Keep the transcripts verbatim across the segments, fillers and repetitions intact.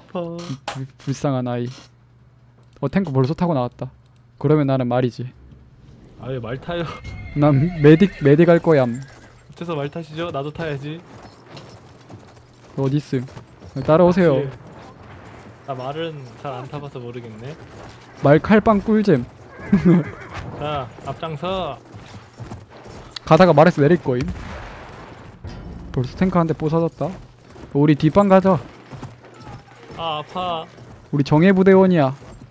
아파. 불, 불쌍한 아이. 어 탱크 벌써 타고 나왔다. 그러면 나는 말이지. 아 왜 말 타요? 난 메딕 메딕 할 거야. 어째서 말 타시죠? 나도 타야지. 어디 있음? 따라오세요. 역시. 나 말은 잘 안 타봐서 모르겠네. 말 칼빵 꿀잼. 자 앞장서. 가다가 말에서 내릴 거임. 벌써 탱크 한 대 부서졌다. 우리 뒷방 가자. 아 아파. 우리 정예부대원이야.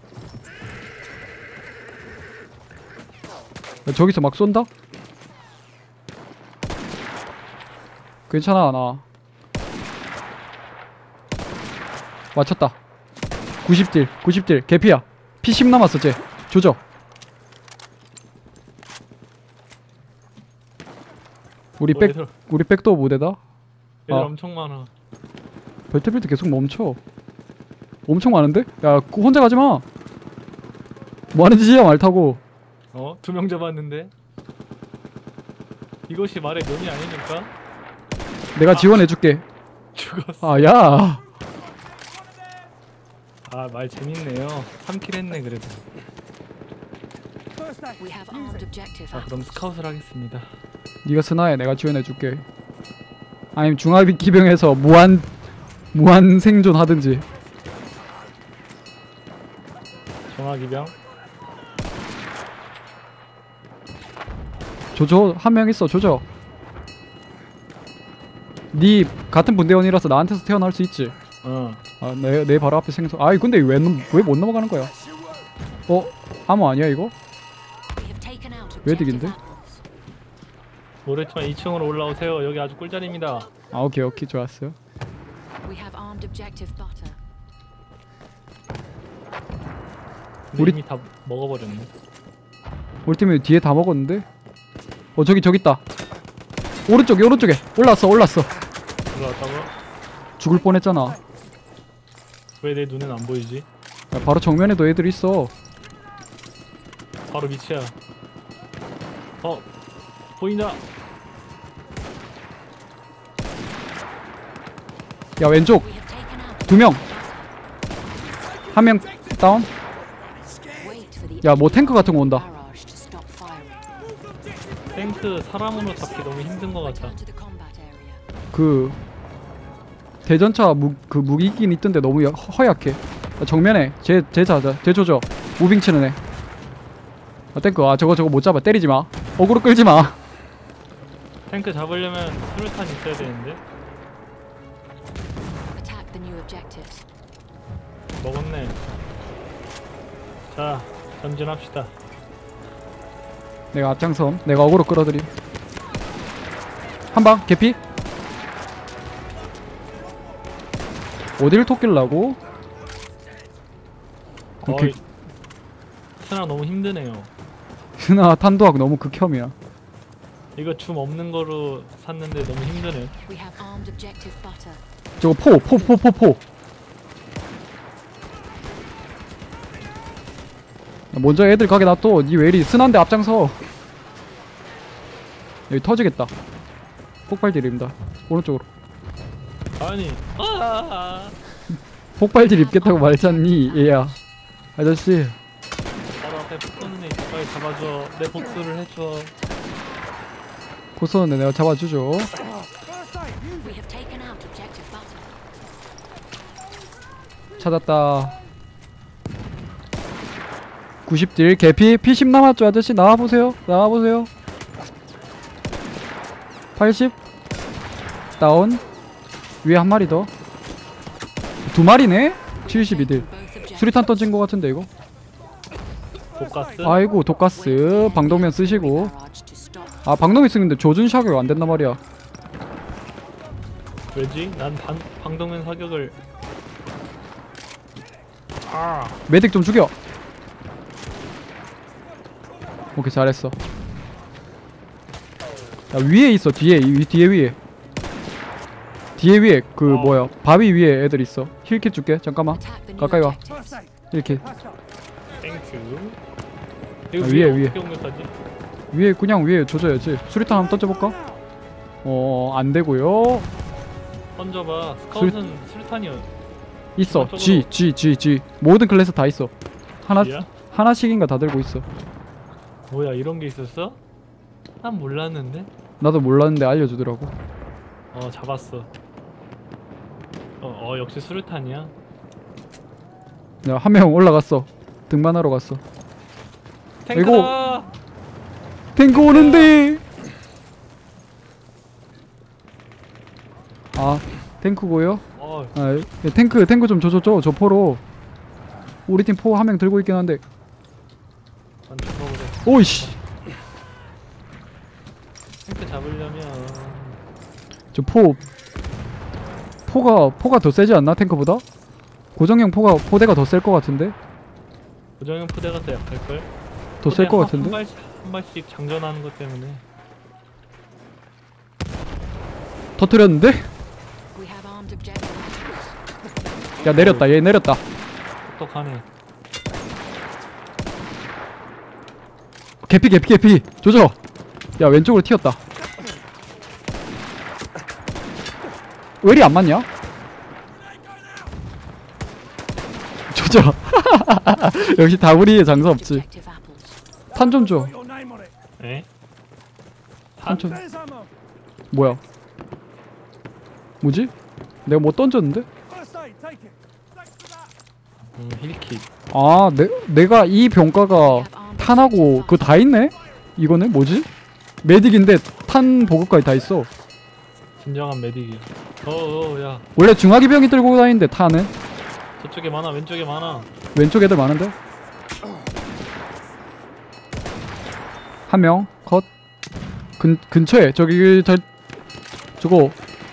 야, 저기서 막 쏜다? 괜찮아 나 맞췄다. 구십 딜 구십 딜 개피야. 피 십 남았어. 쟤 조져. 우리 어, 백 얘들, 우리 백도 무대다. 얘들 아. 엄청 많아. 배틀필드 계속 멈춰. 엄청 많은데? 야 그 혼자 가지마. 뭐하는 짓이야 말 타고. 어? 두 명 잡았는데? 이것이 말의 묘미 아닙니까? 내가 아. 지원해줄게. 죽었어. 아 야. 아 말 재밌네요. 삼 킬 했네 그래도. We have armed objective. 자 그럼 스카웃을 하겠습니다. 네가 스나해. 내가 지원해줄게. 아니면 중화비 기병에서 무한 무한 생존 하든지. 정화기병. 조조 한 명 있어. 조조. 네 같은 분대원이라서 나한테서 태어날 수 있지. 어. 아, 내, 내 바로 앞에 생성. 아이 근데 왜 왜 못 넘어가는 거야? 어? 암호 아니야 이거? We have taken out 왜 objective 득인데? apples. 모르겠지만 이 층으로 올라오세요. 여기 아주 꿀자리입니다. 아 오케이 오케이 좋았어요. We have armed objective butter. 근데 우리- 이미 다 먹어버렸네. 우리 팀이 뒤에 다 먹었는데? 어 저기 저기 있다. 오른쪽에 오른쪽에 올랐어 올랐어. 올라왔다고? 죽을 뻔했잖아. 왜 내 눈엔 안 보이지? 야, 바로 정면에도 애들 있어. 바로 밑이야. 어 보인다. 야 왼쪽 We have taken out. 두 명. 한 명 다운. Wait for the 야 뭐 탱크 같은 거 온다. barrage to stop firing. 탱크 사람으로 잡기 너무 힘든 것 같아. Return to the combat area. 그 대전차 무, 그 무기 있긴 있던데 너무 야, 허, 허약해. 야, 정면에 제 제자자 제 조져 무빙 치는 애. 아 탱크 아 저거 저거 못 잡아. 때리지 마. 어그로 끌지 마. 탱크 잡으려면 수류탄 있어야 되는데. Attack the new objectives. 먹었네. 자 전진합시다. 내가 앞장섬. 내가 어그로 끌어들임. 한 방 개피. 어딜 토끼려고? 오케이. 어이 스나 너무 힘드네요. 스나 탄도학 너무 극혐이야. 이거 줌 없는 거로 샀는데 너무 힘드네. We have armed objective butter. 저거 포 포 포 포 포. 먼저 애들 가게 놔둬. 니 왜 이리 스난데 앞장서. 여기 터지겠다. 폭발딜 입니다. 오른쪽으로. 아니 아 폭발딜 입겠다고 말했잖니 얘야. 아저씨 바로 앞에 쏘는 애 빨리 잡아줘. 내 복수를 해줘. 곧 쏘는데 내가 잡아주죠. We have taken out objective butter. 찾았다. 구십 딜 개피. 피 십 남았죠 아저씨. 나와보세요. 나와보세요. 팔십 다운. 위에 한 마리 더. 두 마리네? 칠십이 딜. Both objectives. 수리탄 던진 거 같은데 이거? 독가스. 아이고 독가스. 방독면 쓰시고. Barrage to stop. 아 방독면 쓰는데 조준 샤격 안 된단 말이야. 왜지? 난 방, 방독면 사격을. 아 메딕 좀 죽여. 오케이 잘했어. 야 위에 있어. 뒤에 이 뒤에 위에 뒤에 위에 그 어. 뭐야 바위 위에 애들 있어. 힐킷 줄게. 잠깐만 Attack the new 가까이 와. objectives. 힐킷 땡큐. 이거 아, 위에 위에, 위에. 어떻게 공격하지? 위에 그냥 위에 조져야지. 수리탄 한번 던져볼까? 어 안되고요. 던져봐. 스카웃은 수류탄이 있어. 저쪽으로. G G G G 모든 클래스 다 있어. 하나 G야? 하나씩인가 다 들고 있어. 뭐야 이런 게 있었어? 난 몰랐는데. 나도 몰랐는데 알려주더라고. 어 잡았어. 어, 어 역시 수류탄이야. 내가 한 명 올라갔어. 등반하러 갔어. 탱크다. 탱크 오는데. 아 탱크고요. 어 아 예, 탱크 탱크 좀 줘줘줘. 저 포로. 우리 팀 포 한 명 들고 있긴 한데. 난 죽어보자. 오이씨. 탱크 잡으려면 저 포 포가 포가 더 세지 않나 탱크보다? 고정형 포가 포대가 더 셀 것 같은데? 고정형 포대가 더 약할 걸. 더 셀 것 같은데? 한 발씩 한 발씩 장전하는 것 때문에. 터뜨렸는데? We have armed objective apples. 야 내렸다 얘 내렸다. 똑똑하네. 개피 개피 개피 조져. 야 왼쪽으로 튀었다. 왜 이리 안 맞냐? 조져. 역시 다구리에 장사 없지. Objective apples. 탄 좀 줘. 에? 탄 좀. 뭐야? 뭐지? 내가 뭐 던졌는데? 음 힐킷. 아, 내, 내가 이 병가가 탄하고 그거 다 있네? 이거는 뭐지? 메딕인데 탄 보급까지 다 있어. 진정한 메딕이야. 어어 야 원래 중화기 병이 들고 다니는데 탄은? 저쪽에 많아 왼쪽에 많아. 왼쪽 애들 많은데? 한 명 컷. 근 근처에 저기 저 저거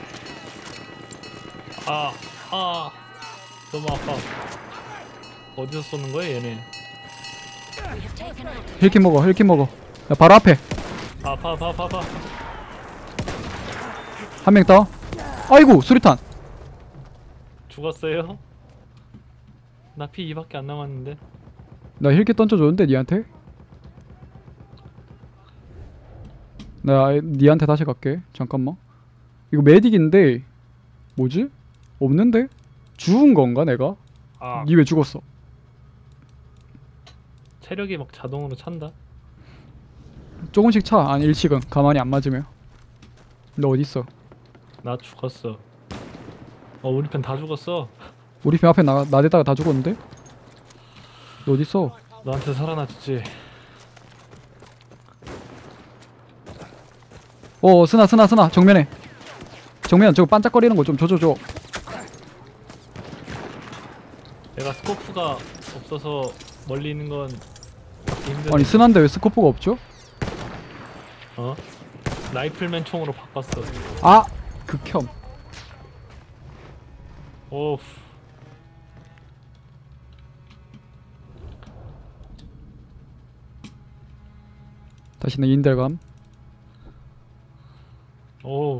아, 아, 너무 아파. 어디서 쏘는 거야, 얘네? We have taken out 힐킷 먹어 힐킷 먹어. 야 바로 앞에 아파, 아파, 아파, 아파. 한 명 있다. 아이고 수류탄. 죽었어요? 나 피 이밖에 안 남았는데. 나 힐킷 던져줬는데 니한테? 나 니한테 다시 갈게. 잠깐만. 이거 메딕인데 뭐지? 없는데? 죽은 건가 내가? 아, 니 왜 죽었어? 체력이 막 자동으로 찬다. 조금씩 차. 아니 일식은 가만히 안 맞으면. 너 어딨어? 나 죽었어. 어, 우리 편 다 죽었어. 우리 편 앞에 나, 나대다가 다 죽었는데? 너 어딨어? 너한테 살아났지. 어 스나 스나 스나 정면에. 정면 저거 반짝거리는 거 좀 줘줘줘. 내가 스코프가 없어서 멀리 있는 건 받기 힘들어. 아니 스나인데 왜 스코프가 없죠? 어? 라이플맨 총으로 바꿨어. 아! 극혐. 오우. 다시는 인델감. 오우.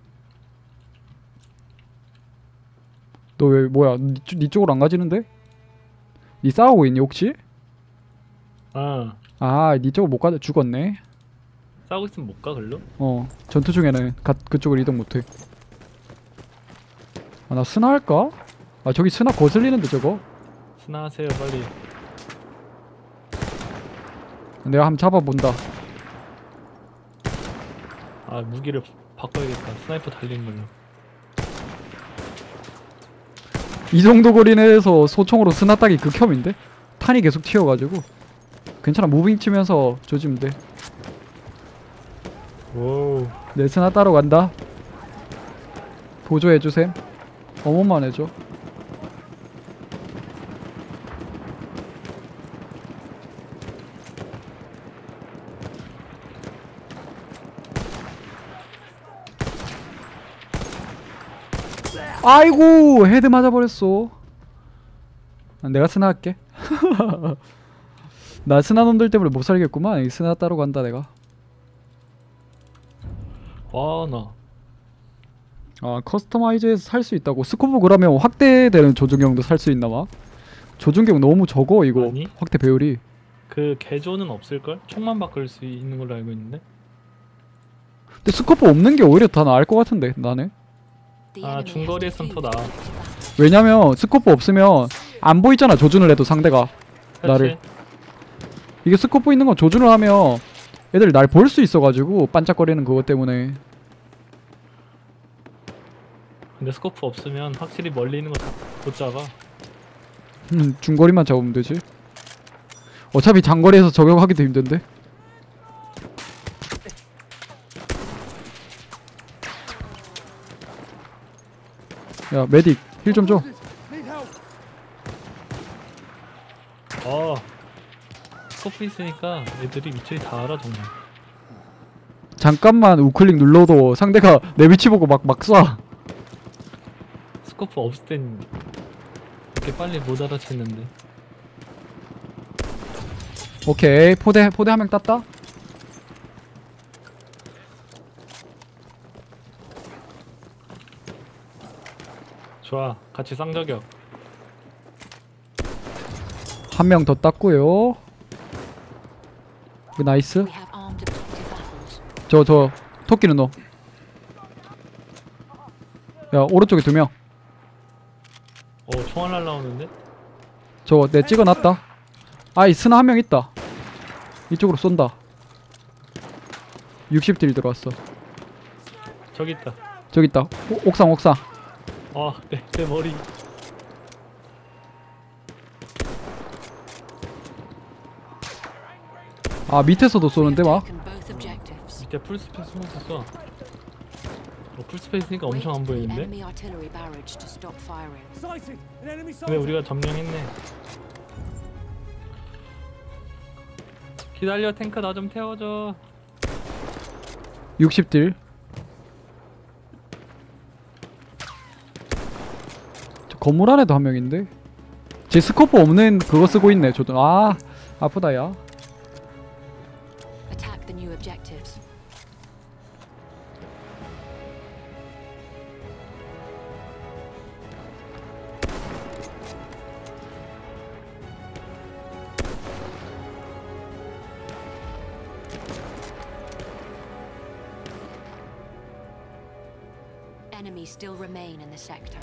너 왜 뭐야 니, 쪽- 니 쪽으로 안 가지는데? 니 싸우고 있니 혹시? 아, 아 니 쪽으로 못 가져 죽었네. 싸우고 있으면 못 가, 글로? 어 전투 중에는 가, 그쪽으로 이동 못해. 아 나 스나 할까? 아 저기 스나 거슬리는데 저거. 스나하세요, 빨리. 내가 한번 잡아본다. 아, 무기를 바꿔야겠다. 스나이퍼 달린 걸로. 이 정도 거리 내에서 소총으로 스나 따기 극혐인데? 탄이 계속 튀어가지고 괜찮아. 무빙 치면서 조지면 돼. 오우. 내 스나 따러 간다. 보조해주셈. 어머만 해줘. 아이고 헤드 맞아버렸어. 아, 내가 스나 할게. 나 스나 놈들 때문에 못 살겠구만. 이 스나 따러 간다 내가. 와, 나. 아 커스터마이즈해서 살 수 있다고. 스코프 그러면 확대되는 조준경도 살 수 있나봐. 조준경 너무 적어 이거. 아니? 확대 배율이. 그 개조는 없을걸? 총만 바꿀 수 있는 걸로 알고 있는데. 근데 스코프 없는 게 오히려 더 나을 것 같은데 나는. the 아, enemy has 중거리에선 더 defused 나아. objective apples. 왜냐면 스코프 없으면 안 보이잖아. 조준을 해도 상대가 나를. 이게 스코프 있는 건 조준을 하면 애들 날 볼 수 있어가지고 반짝거리는 그것 때문에. 근데 스코프 없으면 확실히 멀리 있는 거 못 잡아. 음, 중거리만 잡으면 되지. 어차피 장거리에서 저격하기도 힘든데. 야 메딕 힐 좀 줘. 어. 스코프 있으니까 애들이 위치를 다 알아 정말. 잠깐만 우클릭 눌러도 상대가 내 위치 보고 막 막 쏴. 스코프 없을 땐 이렇게 빨리 못 알아채는데. 오케이 포대 포대 한 명 땄다. 좋아, 같이 쌍저격. 한 명 더 땄고요. 그 나이스. We have armed objective apples. 저 저 토끼는 너. 야 오른쪽에 두 명. 어, 총알 날라오는데? 저거 내 찍어놨다. 아이 스나 한 명 있다. 이쪽으로 쏜다. 육십 딜 들어왔어. 저기 있다. 저기 있다. 오, 옥상 옥상. 아, 내, 내 머리. 아 밑에서도 We 쏘는데 have 막. taken both objectives. 밑에 풀스페이스 숨어서 쏴. 어, 풀스페이스니까 엄청 안 Wait for the 보이는데? enemy artillery barrage to stop firing. 근데 우리가 점령했네. 기다려, 탱크 나 좀 태워줘. 육십 딜. 저 건물 안에도 한 명인데. 제 스코프 없는 그거 쓰고 있네. 저도 아 아프다 야. Attack the new objectives. Enemies still remain in the sector.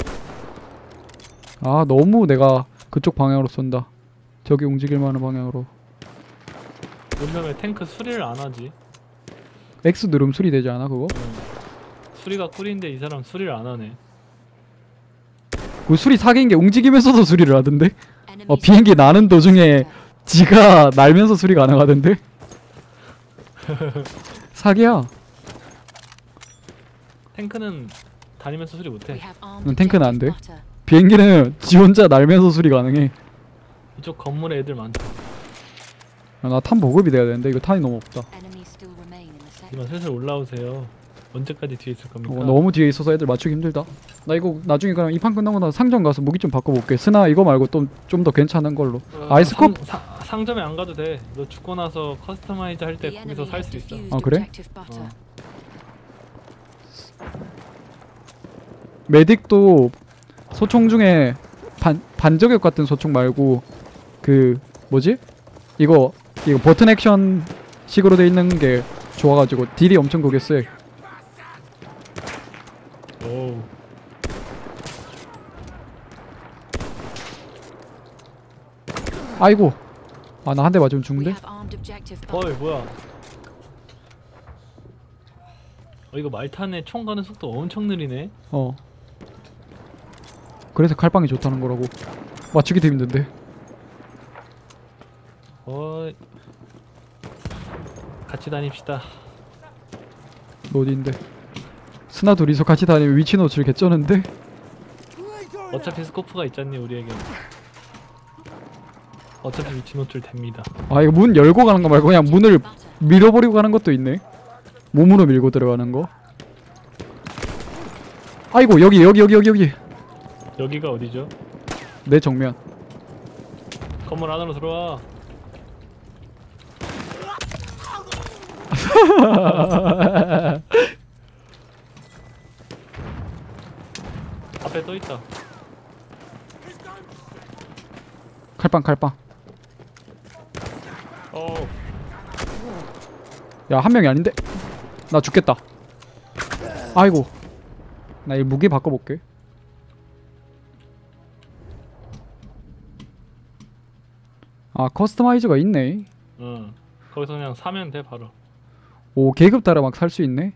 아 너무 내가 그쪽 방향으로 쏜다. 저기 움직일 만한 방향으로. 그러면 왜 탱크 수리를 안 하지? X 누르면 수리되지 않아 그거? 수리가 꿀인데 이 사람 수리를 안 하네. 그 수리 사기인 게 움직이면서도 수리를 하던데? 어 Enemies 비행기 나는 도중에 sector. 지가 날면서 수리 가능하던데? 사기야. 탱크는 다니면서 수리 We 못해. have armed 넌 탱크는 안 돼. objective butter. 비행기는 지 혼자 날면서 수리 가능해. 이쪽 건물에 애들 많다. 아, 나 탄 보급이 돼야 되는데 이거 탄이 너무 없다. Enemies still remain in the sector. 이만 슬슬 올라오세요. 언제까지 뒤에 있을 겁니까? 어, 너무 뒤에 있어서 애들 맞추기 힘들다. 나 이거 나중에 그럼 이 판 끝나고 나서 상점 가서 무기 좀 바꿔볼게. 스나 이거 말고 좀 좀 더 괜찮은 걸로. 어, 아이스컵? 상, 사, 상점에 안 가도 돼. 너 죽고 나서 커스터마이즈 할 때 The 거기서 enemy 살 has 수 있어. defused 아, 그래? objective butter. 메딕도 소총 중에 반 반저격 같은 소총 말고 그 뭐지? 이거 이거 버튼 액션 식으로 돼 있는 게 좋아가지고 딜이 엄청 그게 세. 오. 아이고. 아 나 한 대 맞으면 We 죽는데? have armed objective butter. 어이 뭐야? 어 이거 말탄에 총 가는 속도 엄청 느리네. 어. 그래서 칼빵이 좋다는 거라고. 맞추기도 힘든데. 어이. 같이 다닙시다. 너 어디인데? 스나 둘이서 같이 다니면 위치 노출 개쩌는데? 어차피 스코프가 있잖니 우리에게. 어차피 위치 노출 됩니다. 아 이거 문 열고 가는 거 말고 그냥 문을 Butter. 밀어버리고 가는 것도 있네. 몸으로 밀고 들어가는 거. 아이고 여기 여기 여기 여기 여기. 여기가 어디죠? 내 정면. 건물 안으로 들어와. 앞에 또 있다. 칼빵 칼빵. 어. 야 한 명이 아닌데? 나 죽겠다. 아이고. 나 이 무기 바꿔볼게. 아 커스터마이저가 있네. 응. 거기서 그냥 사면 돼 바로. 오 계급 따라 막 살 수 있네.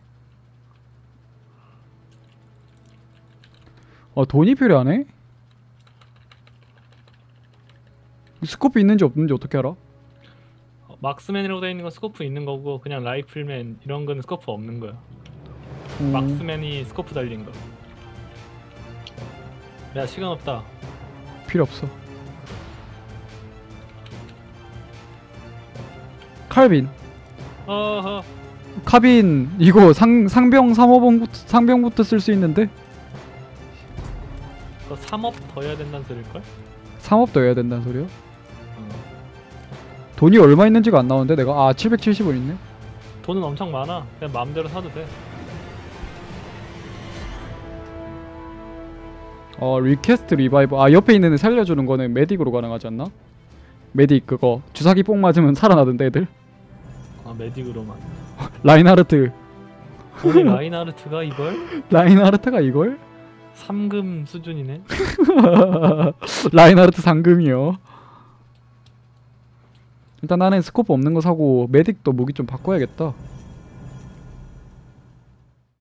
어 돈이 필요하네. 스코프 있는지 없는지 어떻게 알아? 어, 막스맨이라고 되어 있는 건 스코프 있는 거고 그냥 라이플맨 이런 거는 스코프 없는 거야. 음, 막스맨이 스코프 달린 거. 야 시간 없다. 필요 없어. 칼빈, 어허. 카빈 이거 상 상병 삼 호번부터 상병부터 쓸 수 있는데 그거 삼업 더 해야 된다는 소릴걸? 삼 업도 해야 된다는 소리야? 어. 돈이 얼마 있는지가 안 나오는데 내가 아 칠백칠십 원 있네. 돈은 엄청 많아. 그냥 마음대로 사도 돼. 어 리퀘스트 리바이브 아 옆에 있는 애 살려주는 거는 메딕으로 가능하지 않나? 메딕 그거 주사기 뽕 맞으면 살아나던데 애들. 아 메딕으로만. 라인하르트 아니 라인하르트가 이걸? 라인하르트가 이걸? 삼금 수준이네. 라인하르트 상금이요. 일단 나는 스코프 없는 거 사고 메딕도 무기 좀 바꿔야겠다.